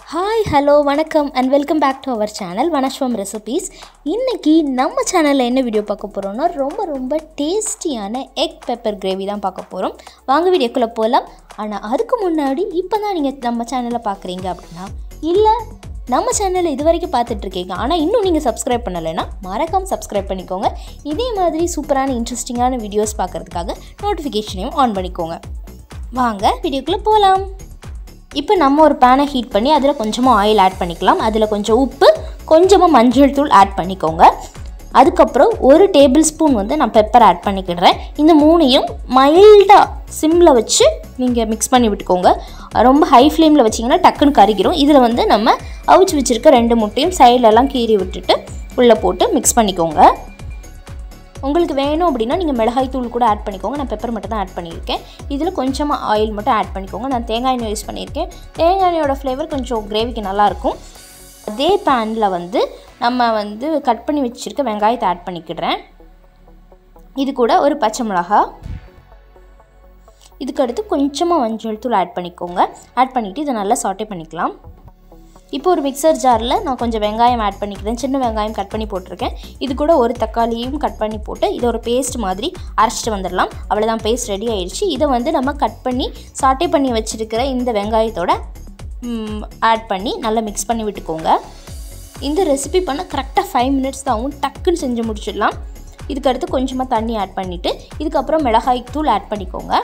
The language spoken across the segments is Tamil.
Hi, hello, vanakkam and welcome back to our channel Vanashwam Recipes. இன்னைக்கு நம்ம சேனல்ல என்ன வீடியோ பார்க்க போறோம்னா ரொம்ப டேஸ்டியான egg pepper gravy தான் பார்க்க போறோம். வாங்க வீடியோக்குள்ள போலாம். ஆனா அதுக்கு முன்னாடி இப்போதான் நீங்க நம்ம சேனலை பார்க்கறீங்க அப்படினா இல்ல நம்ம சேனலை இதுவரைக்கும் பார்த்துட்டு இருக்கீங்க ஆனா இன்னும் நீங்க Subscribe பண்ணலைனா மறக்காம Subscribe பண்ணிக்கோங்க. இதே மாதிரி சூப்பரான இன்ட்ரஸ்டிங்கான வீடியோஸ் பார்க்கிறதுக்காக நோட்டிஃபிகேஷனையும் ஆன் பண்ணிக்கோங்க. வாங்க வீடியோக்குள்ள போலாம். இப்போ நம்ம ஒரு பேனை ஹீட் பண்ணி அதில் கொஞ்சமாக ஆயில் ஆட் பண்ணிக்கலாம். அதில் கொஞ்சம் உப்பு, கொஞ்சமாக மஞ்சள் தூள் ஆட் பண்ணிக்கோங்க. அதுக்கப்புறம் ஒரு டேபிள் ஸ்பூன் நான் பெப்பர் ஆட் பண்ணிக்கிடுறேன். இந்த மூணையும் மைல்டாக சிம்மில் வச்சு நீங்கள் மிக்ஸ் பண்ணி விட்டுக்கோங்க. ரொம்ப ஹை ஃப்ளேமில் வச்சிங்கன்னா டக்குன்னு கருகிரும். இதில் நம்ம அவிச்சு வச்சுருக்க 2 முட்டையும் சைட்லலாம் கீறி விட்டுட்டு உள்ளே போட்டு மிக்ஸ் பண்ணிக்கோங்க. உங்களுக்கு வேணும் அப்படின்னா நீங்கள் மிளகாய் தூள் கூட ஆட் பண்ணிக்கோங்க. நான் பெப்பர் மட்டும் தான் ஆட் பண்ணியிருக்கேன். இதில் கொஞ்சமாக ஆயில் மட்டும் ஆட் பண்ணிக்கோங்க. நான் தேங்காய் எண்ணெய் யூஸ் பண்ணியிருக்கேன். தேங்காய் எண்ணெயோட ஃப்ளேவர் கொஞ்சம் கிரேவிக்கு நல்லாயிருக்கும். அதே பேனில் நம்ம கட் பண்ணி வச்சுருக்க வெங்காயத்தை ஆட் பண்ணிக்கிடுறேன். இது கூட ஒரு பச்சை மிளகாய், இதுக்கடுத்து கொஞ்சமாக மஞ்சள் தூள் ஆட் பண்ணிக்கோங்க. ஆட் பண்ணிவிட்டு இதை நல்லா சாட்டே பண்ணிக்கலாம். இப்போ ஒரு மிக்சர் ஜாரில் நான் கொஞ்சம் வெங்காயம் ஆட் பண்ணிக்கிறேன். சின்ன வெங்காயம் கட் பண்ணி போட்டிருக்கேன். இது கூட ஒரு தக்காளியும் கட் பண்ணி போட்டு இதை ஒரு பேஸ்ட் மாதிரி அரைச்சிட்டு வந்துடலாம். அவ்வளோதான், பேஸ்ட் ரெடி ஆயிடுச்சு. இதை நம்ம கட் பண்ணி சாட்டே பண்ணி வச்சுருக்கிற இந்த வெங்காயத்தோட ஆட் பண்ணி நல்லா மிக்ஸ் பண்ணி விட்டுக்கோங்க. இந்த ரெசிபி பண்ண கரெக்டாக 5 மினிட்ஸ் தான் ஆகும். டக்குன்னு செஞ்சு முடிச்சிடலாம். இதுக்கடுத்து கொஞ்சமாக தண்ணி ஆட் பண்ணிவிட்டு இதுக்கப்புறம் மிளகாய் தூள் ஆட் பண்ணிக்கோங்க.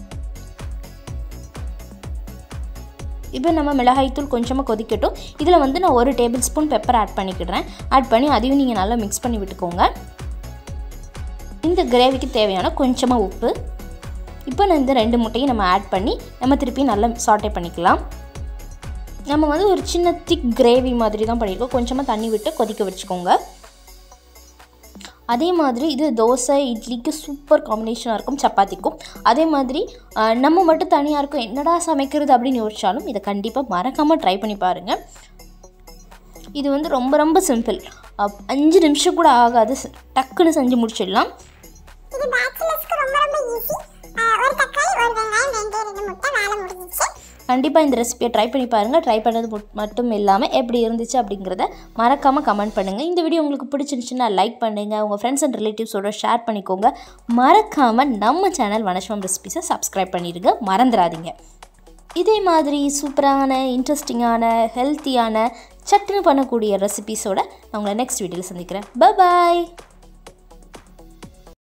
இப்போ நம்ம மிளகாய் தூள் கொஞ்சமாக கொதிக்கட்டும். இதில் நான் ஒரு டேபிள் ஸ்பூன் பெப்பர் ஆட் பண்ணிக்கிடுறேன். ஆட் பண்ணி அதையும் நீங்கள் நல்லா மிக்ஸ் பண்ணி விட்டுக்கோங்க. இந்த கிரேவிக்கு தேவையான கொஞ்சமாக உப்பு. இப்போ இந்த 2 முட்டையும் நம்ம ஆட் பண்ணி நம்ம திருப்பி நல்லா சாட்டே பண்ணிக்கலாம். நம்ம ஒரு சின்ன திக் கிரேவி மாதிரி தான் பண்ணியிருக்கோம். கொஞ்சமாக தண்ணி விட்டு கொதிக்க வச்சுக்கோங்க. அதே மாதிரி இது தோசை இட்லிக்கு சூப்பர் காம்பினேஷனாக இருக்கும், சப்பாத்திக்கும். அதே மாதிரி நம்ம மட்டும் தனியாக இருக்கும் என்னடா சமைக்கிறது அப்படின்னு யோசிச்சாலும் இதை கண்டிப்பாக மறக்காமல் ட்ரை பண்ணி பாருங்கள். இது ரொம்ப சிம்பிள். 5 நிமிஷம் கூட ஆகாது, டக்குன்னு செஞ்சு முடிச்சிடலாம். இது பேச்சுலர்ஸ்க்கு ரொம்ப ஈஸி. ஒரு தக்காளி, ஒரு வெங்காயம், 2 முட்டை, வேலை முடிஞ்சிச்சு. கண்டிப்பாக இந்த ரெசிபியை ட்ரை பண்ணி பாருங்கள். ட்ரை பண்ணது மட்டும் இல்லாமல் எப்படி இருந்துச்சு அப்படிங்கிறத மறக்காமல் கமெண்ட் பண்ணுங்கள். இந்த வீடியோ உங்களுக்கு பிடிச்சிருந்துச்சுன்னா லைக் பண்ணுங்கள். உங்கள் ஃப்ரெண்ட்ஸ் அண்ட் ரிலேட்டிவ்ஸோட ஷேர் பண்ணிக்கோங்க. மறக்காமல் நம்ம சேனல் வனஸ்வம் ரெசிபிஸை சப்ஸ்கிரைப் பண்ணிடுங்க, மறந்துடாதீங்க. இதே மாதிரி சூப்பரான இன்ட்ரெஸ்டிங்கான ஹெல்த்தியான சட்டுன்னு பண்ணக்கூடிய ரெசிபிஸோட நான் உங்களை நெக்ஸ்ட் வீடியோவில் சந்திக்கிறேன். பாய்.